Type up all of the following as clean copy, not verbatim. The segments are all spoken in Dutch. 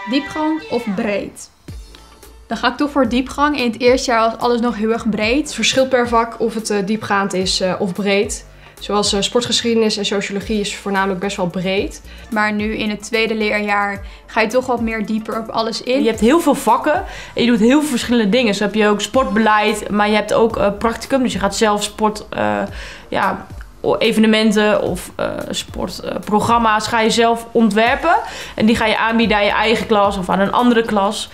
Diepgang of breed? Dan ga ik toch voor diepgang. In het eerste jaar was alles nog heel erg breed. Het verschilt per vak of het diepgaand is of breed. Zoals sportgeschiedenis en sociologie is voornamelijk best wel breed. Maar nu in het tweede leerjaar ga je toch wat meer dieper op alles in. Je hebt heel veel vakken en je doet heel veel verschillende dingen. Zo heb je ook sportbeleid, maar je hebt ook practicum. Dus je gaat zelf evenementen of sportprogramma's ga je zelf ontwerpen. En die ga je aanbieden aan je eigen klas of aan een andere klas.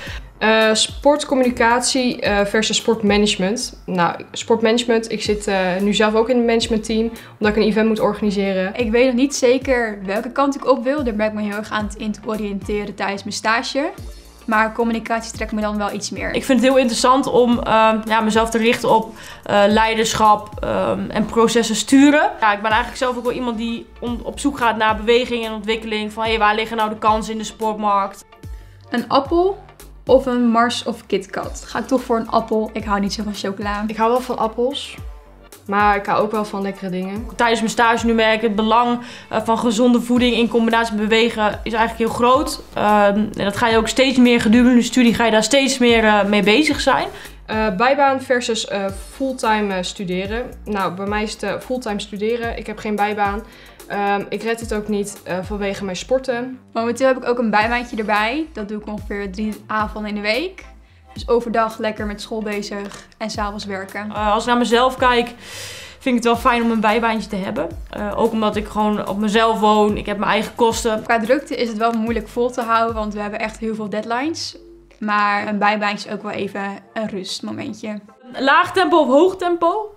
Sportcommunicatie versus sportmanagement. Nou, sportmanagement, ik zit nu zelf ook in het managementteam, omdat ik een event moet organiseren. Ik weet nog niet zeker welke kant ik op wil. Daar ben ik me heel erg aan het oriënteren tijdens mijn stage. Maar communicatie trekt me dan wel iets meer. Ik vind het heel interessant om mezelf te richten op leiderschap en processen sturen. Ja, ik ben eigenlijk zelf ook wel iemand die op zoek gaat naar beweging en ontwikkeling. Van waar liggen nou de kansen in de sportmarkt? Een appel of een Mars of KitKat? Ga ik toch voor een appel. Ik hou niet zo van chocola. Ik hou wel van appels, maar ik hou ook wel van lekkere dingen. Tijdens mijn stage nu merk ik het belang van gezonde voeding in combinatie met bewegen is eigenlijk heel groot. En dat ga je ook steeds meer gedurende de studie ga je daar steeds meer mee bezig zijn. Bijbaan versus fulltime studeren. Nou, bij mij is het fulltime studeren. Ik heb geen bijbaan. Ik red het ook niet vanwege mijn sporten. Momenteel heb ik ook een bijbaantje erbij. Dat doe ik ongeveer 3 avonden in de week. Dus overdag lekker met school bezig en 's avonds werken. Als ik naar mezelf kijk, vind ik het wel fijn om een bijbaantje te hebben. Ook omdat ik gewoon op mezelf woon. Ik heb mijn eigen kosten. Qua drukte is het wel moeilijk vol te houden, want we hebben echt heel veel deadlines. Maar een bijbaantje is ook wel even een rustmomentje. Laag tempo of hoog tempo?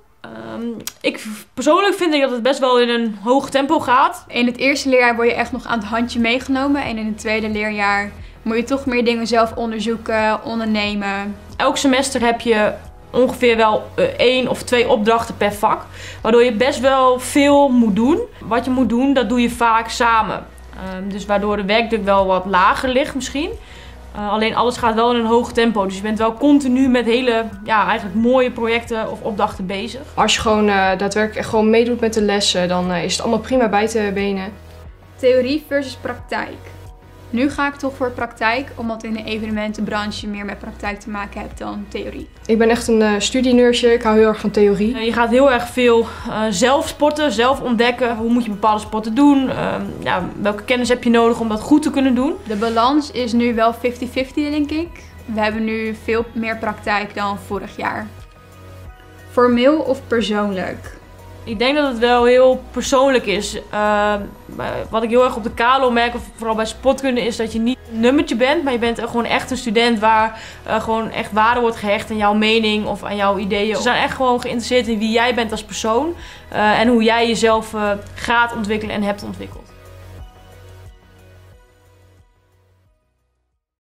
Persoonlijk vind ik dat het best wel in een hoog tempo gaat. In het eerste leerjaar word je echt nog aan het handje meegenomen. En in het tweede leerjaar moet je toch meer dingen zelf onderzoeken, ondernemen. Elk semester heb je ongeveer wel 1 of 2 opdrachten per vak. Waardoor je best wel veel moet doen. Wat je moet doen, dat doe je vaak samen. Dus waardoor de werkdruk wel wat lager ligt misschien. Alleen alles gaat wel in een hoog tempo. Dus je bent wel continu met hele eigenlijk mooie projecten of opdrachten bezig. Als je gewoon daadwerkelijk echt gewoon meedoet met de lessen, dan is het allemaal prima bij te benen. Theorie versus praktijk. Nu ga ik toch voor praktijk, omdat in de evenementenbranche meer met praktijk te maken hebt dan theorie. Ik ben echt een studieneurtje. Ik hou heel erg van theorie. Je gaat heel erg veel zelf sporten, zelf ontdekken. Hoe moet je bepaalde sporten doen? Welke kennis heb je nodig om dat goed te kunnen doen? De balans is nu wel 50-50 denk ik. We hebben nu veel meer praktijk dan vorig jaar. Formeel of persoonlijk? Ik denk dat het wel heel persoonlijk is. Wat ik heel erg op de KALO merk, of vooral bij sportkunde, is dat je niet een nummertje bent, maar je bent gewoon echt een student waar gewoon echt waarde wordt gehecht aan jouw mening of aan jouw ideeën. Ze zijn echt gewoon geïnteresseerd in wie jij bent als persoon en hoe jij jezelf gaat ontwikkelen en hebt ontwikkeld.